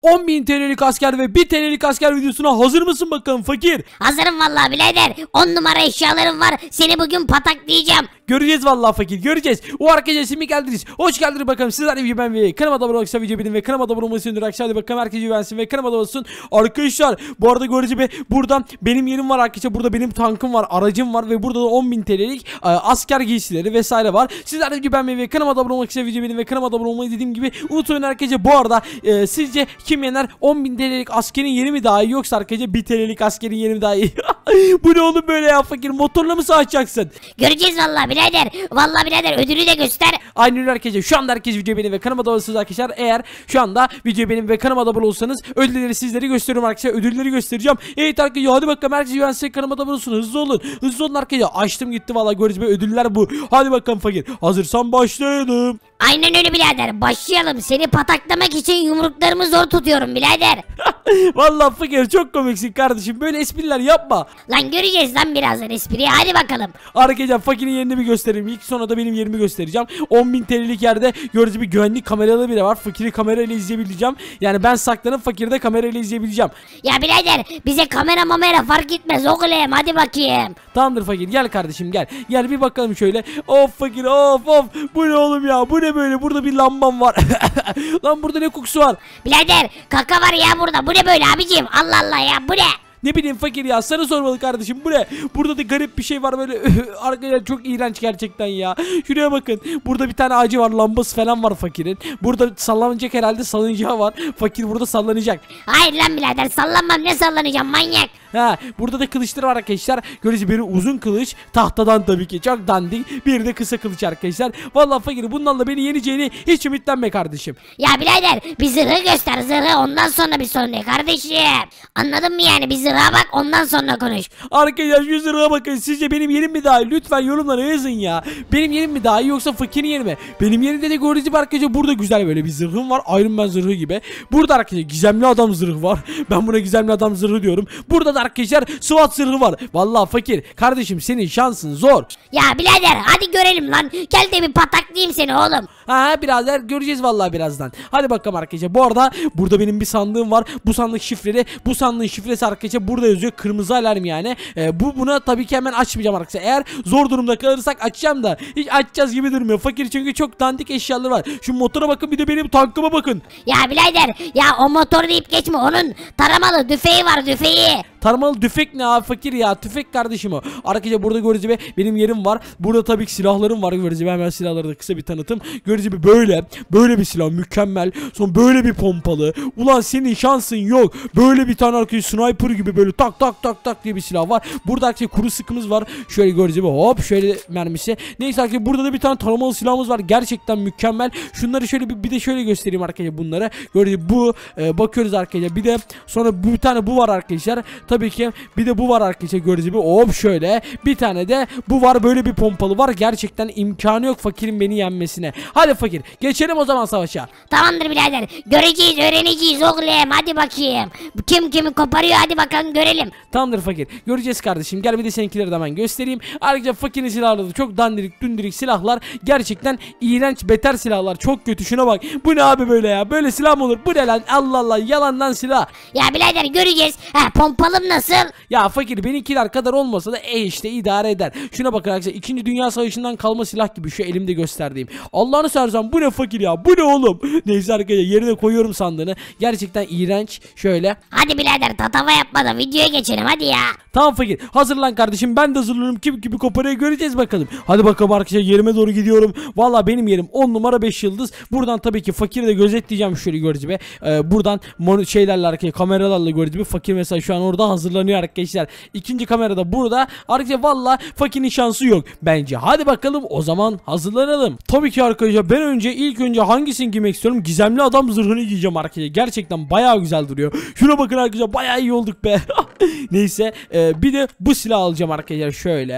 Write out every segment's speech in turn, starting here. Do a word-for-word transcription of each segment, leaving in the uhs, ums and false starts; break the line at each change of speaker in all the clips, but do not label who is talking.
on bin T L'lik asker ve bir T L'lik asker videosuna hazır mısın bakalım fakir?
Hazırım vallahi birader. on numara eşyalarım var. Seni bugün pataklayacağım.
Göreceğiz vallahi fakir, göreceğiz. O arkadaşlar şimdi geldiniz. Hoş geldiniz bakalım. Sizler gibi ben ve kanalıma abone olmak video beğenin ve kanalıma abone olmayı söndür arkadaşlar. Hadi bakalım herkes güvensin ve kanalıma abone olsun. Arkadaşlar bu arada gördüğünüz gibi burada benim yerim var arkadaşlar. Burada benim tankım var, aracım var ve burada da on bin T L'lik e, asker giysileri vesaire var. Sizler gibi ben ve kanalıma abone olmak için video beğenin ve kanalıma abone olmayı dediğim gibi unutmayın arkadaşlar. Bu arada e, sizce kim yener? on bin T L'lik askerin yeri mi daha iyi yoksa arkadaşlar bir T L'lik askerin yeri mi daha iyi? Bu ne oğlum böyle ya fakir? Motorla mı sağacaksın?
Göreceğiz vallahi birader. Vallahi birader ödülü de göster.
Aynen öyle arkadaşlar. Şu anda herkes videoyu beğenin ve kanalıma abone olursunuz arkadaşlar. Eğer şu anda videoyu beğenin ve kanalıma abone olursanız ödülleri sizlere gösteriyorum arkadaşlar. Ödülleri göstereceğim. Evet arkadaşlar hadi bakalım herkes güvensin, kanalıma abone olsun. Hızlı olun. Hızlı olun arkadaşlar. Açtım gitti vallahi gördüğünüz gibi ödüller bu. Hadi bakalım fakir. Hazırsan başlayalım.
Aynen öyle birader. Başlayalım. Seni pataklamak için yumruklarımı zor tutuyorum birader.
Vallahi fakir çok komiksin kardeşim. Böyle espriler yapma.
Lan göreceğiz lan birazdan espriyi. Hadi bakalım.
Arkadaşlar fakirin yerini bir göstereyim. İlk sonra da benim yerimi göstereceğim. on bin T L'lik yerde gördüğünüz gibi güvenlik kameraları bile var. Fakiri kamerayla izleyebileceğim. Yani ben saklanıp fakiri de kamerayla izleyebileceğim.
Ya birader bize kamera mamera fark etmez oğlum. Hadi bakayım.
Tamamdır fakir, gel kardeşim gel. Gel bir bakalım şöyle. Of fakir of of. Bu ne oğlum ya? Bu ne böyle? Burada bir lambam var. Lan burada ne kokusu var?
Birader kaka var ya burada. Bu ne böyle abicim? Allah Allah ya bu ne?
Ne bileyim fakir ya, sana sormalı kardeşim, bu ne? Burada da garip bir şey var böyle. Arkadaşlar çok iğrenç gerçekten ya. Şuraya bakın, burada bir tane ağacı var, lambası falan var fakirin. Burada sallanacak herhalde, salıncağı var. Fakir burada sallanacak.
Hayır lan birader sallanmam, ne sallanacağım manyak.
Ha, burada da kılıçları var arkadaşlar. Görüyorsunuz biri uzun kılıç, tahtadan tabii ki çok dandik. Bir de kısa kılıç arkadaşlar. Vallahi fakir bunlarla beni yeneceğini hiç ümitlenme kardeşim.
Ya birader bir zırhı göster, zırhı, ondan sonra bir sorun ne kardeşim. Anladın mı yani? Bir zırha bak ondan sonra konuş.
Arkadaşlar şu zırha bakın, sizce benim yerim mi daha iyi? Lütfen yorumlara yazın ya. Benim yerim mi daha iyi yoksa fakirin yeri mi? Benim yerimde de gördüğünüz gibi arkadaşlar burada güzel böyle bir zırhım var. Iron Man zırhı gibi. Burada arkadaşlar gizemli adam zırhı var. Ben buna gizemli adam zırhı diyorum. Burada da arkadaşlar SWAT zırhı var. Vallahi fakir kardeşim senin şansın zor.
Ya birader hadi görelim lan. Gel de bir pataklayayım seni oğlum.
Ha birader göreceğiz vallahi birazdan. Hadi bakalım arkadaşlar. Bu arada burada benim bir sandığım var. Bu sandık şifreli. Bu sandığın şifresi arkadaşlar burada yazıyor. Kırmızı alarm yani. Ee, bu buna tabii ki hemen açmayacağım arkadaşlar. Eğer zor durumda kalırsak açacağım da hiç açacağız gibi durmuyor. Fakir çünkü çok dandik eşyaları var. Şu motora bakın, bir de benim tankıma bakın.
Ya birader ya o motor deyip geçme, onun taramalı tüfeği var, tüfeği.
Taramalı tüfek ne abi fakir ya, tüfek kardeşim o. Arkadaşlar burada gördüğünüz gibi benim yerim var. Burada tabii ki silahlarım var, gördüğünüz gibi hemen silahları da kısa bir tanıtım. Gördüğünüz gibi böyle böyle bir silah mükemmel. Son böyle bir pompalı. Ulan senin şansın yok. Böyle bir tane arkadaşlar sniper gibi böyle tak tak tak tak diye bir silah var. Burada arkadaşlar kuru sıkımız var. Şöyle gördüğünüz gibi hop şöyle mermisi. Neyse arkadaşlar burada da bir tane taramalı silahımız var. Gerçekten mükemmel. Şunları şöyle bir, bir de şöyle göstereyim arkadaşlar bunları. Gördüğünüz gibi bu e, bakıyoruz arkadaşlar. Bir de sonra bu bir tane bu var arkadaşlar. Tabii ki bir de bu var arkadaşlar gördüğünüz gibi hop şöyle bir tane de bu var, böyle bir pompalı var. Gerçekten imkanı yok fakirin beni yenmesine. Hadi fakir geçelim o zaman savaşa.
Tamamdır birader, göreceğiz öğreneceğiz oğlum, hadi bakayım. Kim kimi koparıyor hadi bakalım görelim.
Tamamdır fakir, göreceğiz kardeşim. Gel bir de seninkileri de hemen göstereyim. Ayrıca fakirin silahları çok dandirik dündirik silahlar. Gerçekten iğrenç beter silahlar, çok kötü. Şuna bak, bu ne abi böyle ya, böyle silah mı olur? Bu ne lan, Allah Allah, yalandan silah.
Ya birader göreceğiz. Ha, pompalım nasıl?
Ya fakir benimkiler kadar olmasa da e işte idare eder. Şuna bakın arkadaşlar, İkinci Dünya Savaşı'ndan kalma silah gibi şu elimde gösterdiğim. Allah'ını seversen bu ne fakir ya, bu ne oğlum? Neyse arkadaşlar yerine koyuyorum sandığını. Gerçekten iğrenç. Şöyle.
Hadi birader tatava yapma da videoya geçelim hadi ya.
Tamam fakir, hazırlan kardeşim, ben de hazırlanıyorum. Kim gibi koparayı göreceğiz bakalım. Hadi bakalım arkadaşlar, yerime doğru gidiyorum. Valla benim yerim on numara beş yıldız. Buradan tabii ki fakiri de gözetleyeceğim şöyle gördüğünüz gibi. Ee, buradan şeylerle arkadaşlar, kameralarla gördüğünüz gibi fakir mesela şu an orada hazırlanıyor arkadaşlar. İkinci kamerada burada. Arkadaşlar valla fakirin şansı yok bence. Hadi bakalım o zaman hazırlanalım. Tabii ki arkadaşlar ben önce ilk önce hangisini giymek istiyorum? Gizemli adam zırhını giyeceğim arkadaşlar. Gerçekten bayağı güzel duruyor. Şuna bakın arkadaşlar, bayağı iyi olduk be. Neyse e, bir de bu silah alacağım arkadaşlar, şöyle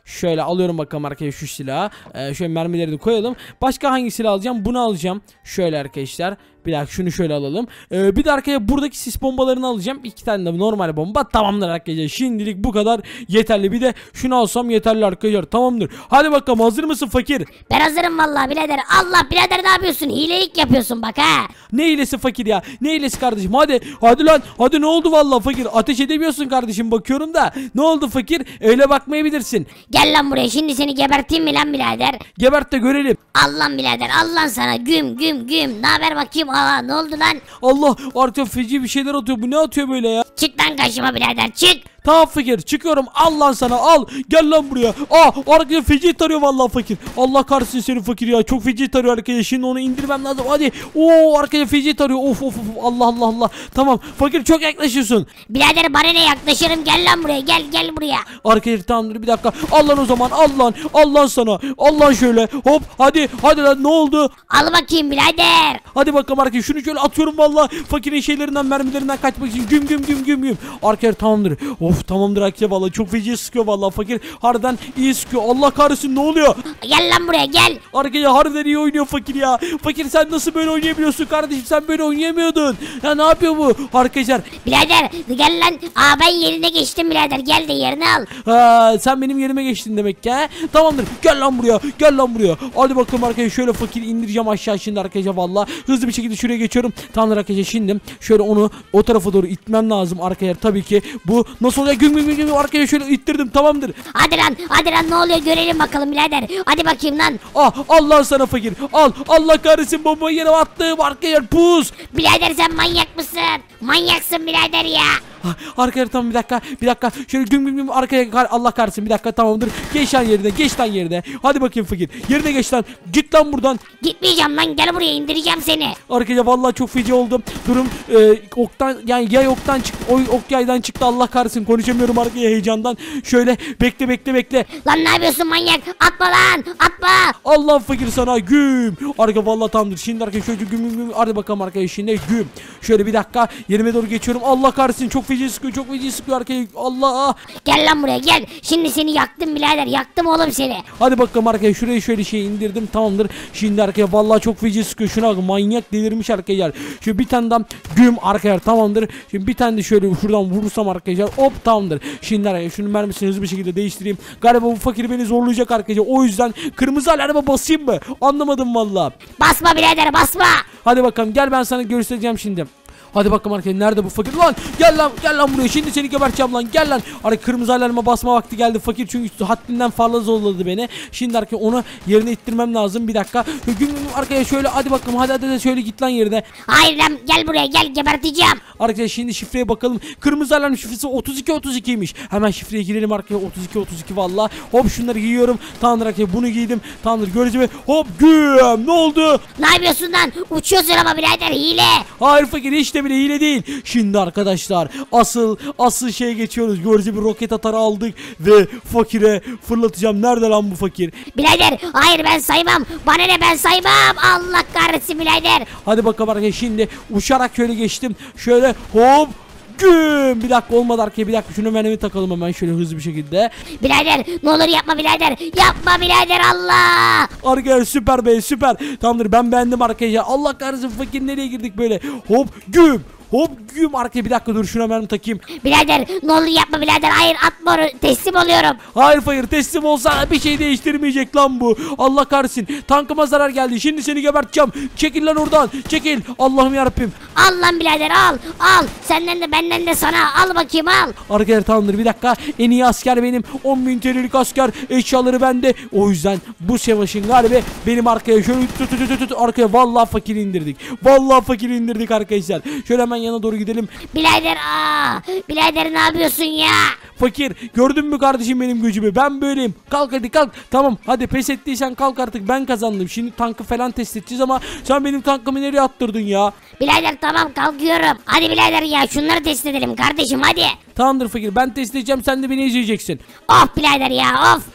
Şöyle alıyorum bakalım arkadaşlar şu silahı. Ee, şöyle mermileri koyalım. Başka hangi silah alacağım? Bunu alacağım. Şöyle arkadaşlar. Bir dakika şunu şöyle alalım. Ee, bir de arkaya buradaki sis bombalarını alacağım. İki tane de normal bomba. Tamamdır arkadaşlar. Şimdilik bu kadar yeterli. Bir de şunu alsam yeterli arkadaşlar. Tamamdır. Hadi bakalım, hazır mısın fakir?
Ben hazırım vallahi birader. Allah birader, ne yapıyorsun? Hilelik yapıyorsun bak ha.
Ne hilesi fakir ya? Ne hilesi kardeşim? Hadi hadi lan. Hadi ne oldu vallahi fakir? Ateş edemiyorsun kardeşim, bakıyorum da. Ne oldu fakir? Öyle bakmayabilirsin.
Gel lan buraya, şimdi seni geberteyim mi lan birader?
Gebert de görelim.
Al lan birader, al lan sana, güm güm güm. Ne haber bakayım? Aa, ne oldu lan?
Allah, artık feci bir şeyler atıyor. Bu ne atıyor böyle ya?
Çık lan karşıma birader, çık.
Tamam fakir, çıkıyorum. Al lan sana, al. Gel lan buraya. Aa, arkaya feci tarıyor vallahi fakir. Allah kahretsin seni fakir ya. Çok feci tarıyor arkaya. Şimdi onu indirmem lazım. Hadi. Oo, arkaya feci tarıyor. Of of of. Allah Allah Allah. Tamam fakir, çok yaklaşıyorsun.
Birader bana ne, yaklaşırım, gel lan buraya, gel gel buraya.
Arkaya tamamdır, bir dakika. Al lan o zaman. Al lan. Al lan sana. Al lan şöyle. Hop. Hadi. Hadi lan, ne oldu?
Al bakayım birader.
Hadi bakalım arkaya. Şunu şöyle atıyorum vallahi. Fakirin şeylerinden, mermilerinden kaçmak için. Güm güm güm güm güm. Arkaya tamamdır. Of, tamamdır arkadaşlar, vallahi çok feci sıkıyor vallahi fakir. Harbiden iyi sıkıyor. Allah kahretsin, ne oluyor?
Gel lan buraya, gel.
Arkaya harbiden iyi oynuyor fakir ya. Fakir, sen nasıl böyle oynayabiliyorsun kardeşim? Sen böyle oynayamıyordun. Ya ne yapıyor bu arkadaşlar?
Birader gel lan. Aa, ben yerine geçtim birader, gel de yerini al.
Ha, sen benim yerime geçtin demek ki he? Tamamdır. Gel lan buraya. Gel lan buraya. Hadi bakalım arkadaşlar, şöyle fakir indireceğim aşağı şimdi arkadaşlar vallahi. Hızlı bir şekilde şuraya geçiyorum. Tamamdır arkadaşlar, şimdi şöyle onu o tarafa doğru itmem lazım arkadaşlar. Tabii ki bu nasıl oluyor? Güm güm güm güm arkaya şöyle ittirdim, tamamdır.
Hadi lan, hadi lan, ne oluyor görelim bakalım birader. Hadi bakayım lan.
Ah, Allah sana fakir. Al. Allah kahretsin, bombayı yere attım arkaya, puz.
Birader sen manyak mısın? Manyaksın birader ya.
Arkaya tamam, bir dakika bir dakika şöyle güm güm güm arkaya kar, Allah kahretsin, bir dakika tamamdır. Geç lan yerine, geç lan yerine. Hadi bakayım fakir, yerine geç lan, git lan buradan.
Gitmeyeceğim lan, gel buraya, indireceğim seni.
Arkaya vallahi çok feci oldum. Durum e, oktan, yani yay oktan çıktı, oy ok yaydan çıktı. Allah kahretsin, konuşamıyorum arkaya heyecandan. Şöyle bekle bekle bekle.
Lan ne yapıyorsun manyak? Atma lan, atma.
Allah fakir sana güm. Arka vallahi tamamdır. Şimdi arkaya şöyle güm güm güm. Hadi bakalım arkaya şimdi güm. Şöyle bir dakika yerime doğru geçiyorum. Allah kahretsin, çok feci sıkıyor, çok feci sıkıyor arkaya. Allah.
Gel lan buraya, gel. Şimdi seni yaktım birader, yaktım oğlum seni.
Hadi bakalım arkaya, şuraya şöyle şey indirdim, tamamdır. Şimdi arkaya vallahi çok feci sıkıyor. Şuna bak, manyak delirmiş arkaya. Şöyle bir tane daha güm arkaya, tamamdır. Şimdi bir tane de şöyle şuradan vurursam arkaya, hop tamamdır. Şimdi arkaya şunun mermisini hızlı bir şekilde değiştireyim. Galiba bu fakir beni zorlayacak arkaya. O yüzden kırmızı alarma basayım mı? Anlamadım vallahi.
Basma birader, basma.
Hadi bakalım, gel ben sana göstereceğim şimdi. Hadi bakalım arkadaşlar, nerede bu fakir lan? Gel lan, gel lan buraya, şimdi seni geberteceğim lan, gel lan. Artık kırmızı alarma basma vakti geldi fakir, çünkü haddinden fazla zorladı beni. Şimdi arkadaşlar onu yerine ittirmem lazım, bir dakika. Gün gün arkaya şöyle, hadi bakalım, hadi hadi şöyle git lan yerine.
Hayır lan, gel buraya, gel, geberteceğim.
Arkadaşlar şimdi şifreye bakalım. Kırmızı alarm şifresi otuz iki otuz ikiymiş. Hemen şifreye girelim arkadaşlar, otuz iki otuz iki valla. Hop, şunları giyiyorum. Tamamdır arkadaşlar, bunu giydim. Tamamdır, göreceğim. Hop güm, ne oldu?
Ne yapıyorsun lan? Uçuyorsun ama birader, hile.
Hayır fakir, işte bile hile değil. Şimdi arkadaşlar asıl asıl şeye geçiyoruz. Görece bir roket atarı aldık ve fakire fırlatacağım. Nerede lan bu fakir?
Birader hayır, ben saymam. Bana ne, ben saymam. Allah kahretsin birader.
Hadi bakalım arkadaşlar, şimdi uçarak şöyle geçtim. Şöyle hop güm. Bir dakika, olmadı arkaya, bir dakika şunu menemi takalım hemen şöyle hızlı bir şekilde.
Birader ne olur yapma birader. Yapma birader, Allah.
Arkadaşlar süper be, süper. Tamamdır, ben beğendim arkadaşlar. Allah kahretsin, fakir nereye girdik böyle? Hop güm. Hop güm arkaya, bir dakika dur, şuna ben takayım.
Birader ne olur yapma birader. Hayır, atma onu, teslim oluyorum.
Hayır hayır, teslim olsa bir şey değiştirmeyecek lan bu. Allah kahretsin, tankıma zarar geldi. Şimdi seni geberteceğim. Çekil lan oradan, çekil. Allah'ım yarabbim.
Al lan birader, al al. Senden de benden de sana, al bakayım, al.
Arkadaşlar tamamdır, bir dakika. En iyi asker benim. on bin T L'lik asker. Eşyaları bende. O yüzden bu savaşın galibi benim. Arkaya şöyle tut tut tut tut arkaya. Vallahi fakiri indirdik. Vallahi fakiri indirdik arkadaşlar. Şöyle hemen yana doğru gidelim.
Birader aa. Birader ne yapıyorsun ya?
Fakir, gördün mü kardeşim benim gücümü? Ben böyleyim. Kalk hadi kalk. Tamam hadi, pes ettiysen kalk artık, ben kazandım. Şimdi tankı falan test edeceğiz ama sen benim tankımı nereye attırdın ya?
Birader tamam, kalkıyorum. Hadi birader ya, şunları test edelim kardeşim, hadi.
Tamamdır fakir, ben test edeceğim, sen de beni izleyeceksin.
Of birader ya, of.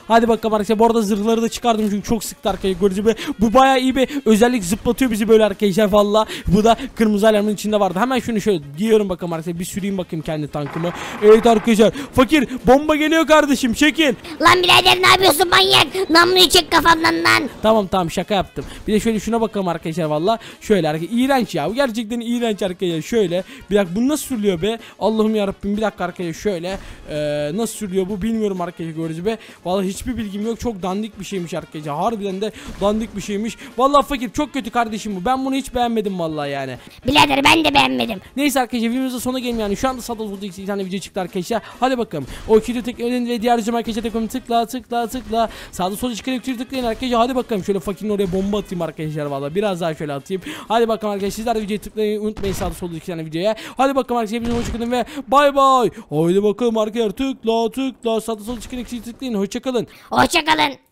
Hadi bakalım arkadaşlar. Bu arada zırhları da çıkardım çünkü çok sıktı arkadaşlar. Gördüğünüz gibi bu bayağı iyi bir özellik, zıplatıyor bizi böyle arkadaşlar valla. Bu da kırmızı alarmın içinde vardı. Hemen şunu şöyle giyiyorum bakalım arkadaşlar. Bir süreyim bakayım kendi tankımı. Evet arkadaşlar. Fakir bomba geliyor kardeşim, çekin.
Lan birader ne yapıyorsun manyak? Namluyu çek kafamdan lan.
Tamam tamam şaka yaptım. Bir de şöyle şuna bakalım arkadaşlar valla. Şöyle arkadaşlar, iğrenç ya. Bu gerçekten iğrenç arkadaşlar. Şöyle bir dakika, bu nasıl sürülüyor be? Allah'ım yarabbim, bir dakika arkadaşlar şöyle. Ee, nasıl sürülüyor bu bilmiyorum arkadaşlar, gördüğünüz gibi. Valla hiçbir bilgim yok. Çok dandik bir şeymiş arkadaşlar. Harbiden de dandik bir şeymiş. Valla fakir çok kötü kardeşim bu. Ben bunu hiç beğenmedim valla yani.
Birader ben de beğenmedim.
Neyse arkadaşlar, videomuzun sonuna gelelim yani. Şu anda sağda solda iki tane video çıktı arkadaşlar. Hadi bakalım. O iki video teknolojinin ve diğer cuma arkadaşlar teknolojinin tıkla tıkla tıkla. Sağda solda çıkan iki video tıklayın arkadaşlar. Hadi bakalım. Şöyle fakirin oraya bomba atayım arkadaşlar valla. Biraz daha şöyle atayım. Hadi bakalım arkadaşlar. Sizler de videoyu tıklayın. Unutmayın sağda solda iki tane videoya. Hadi bakalım arkadaşlar. Hepinize hoşçakalın ve bay bay. Haydi bakalım arkadaşlar. Tıkla tıkla. Sağda solda çıkan iki video tıklayın. Hoşçakalın.
Hoşçakalın.